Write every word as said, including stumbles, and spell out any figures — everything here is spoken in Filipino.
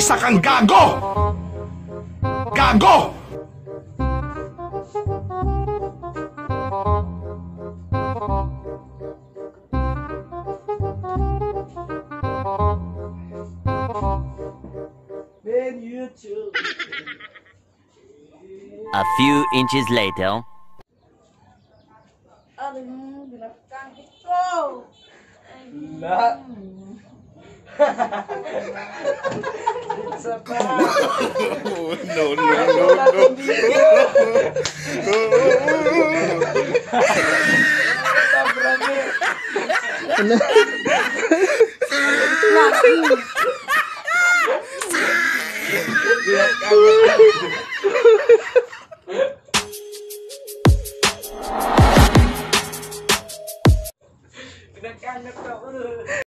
Isa kang gago! Gago! A few inches later. Aling binakang ito. La. Isa pa. No, no, no, no. Binakang ito.